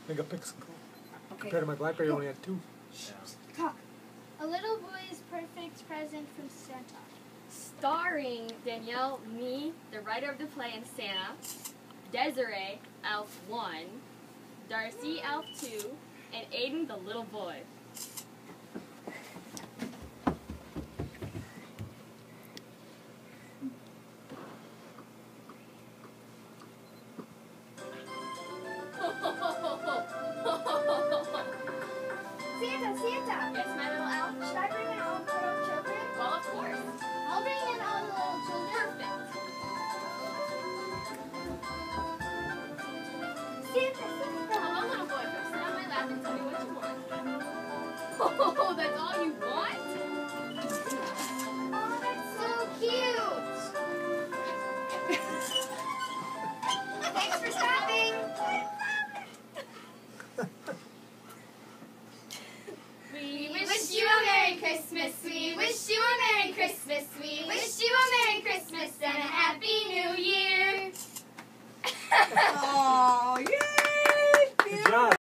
Make a Pixel. Okay. Compared to my BlackBerry, I only had 2. Talk. A little boy's perfect present from Santa. Starring Danielle, me, the writer of the play, and Santa, Desiree, Elf 1, Darcy, Elf 2, and Aiden, the little boy. Santa! Yes, my little elf? Should I bring in all the little children? Well, of course. I'll bring in all the little children. Perfect. Santa! Hello, little boy. Come sit on my lap and tell me what you want. Oh, that's all you want? Oh, that's so cute! Thanks for stopping! We wish you a Merry Christmas. We wish you a Merry Christmas. We wish you a Merry Christmas and a Happy New Year.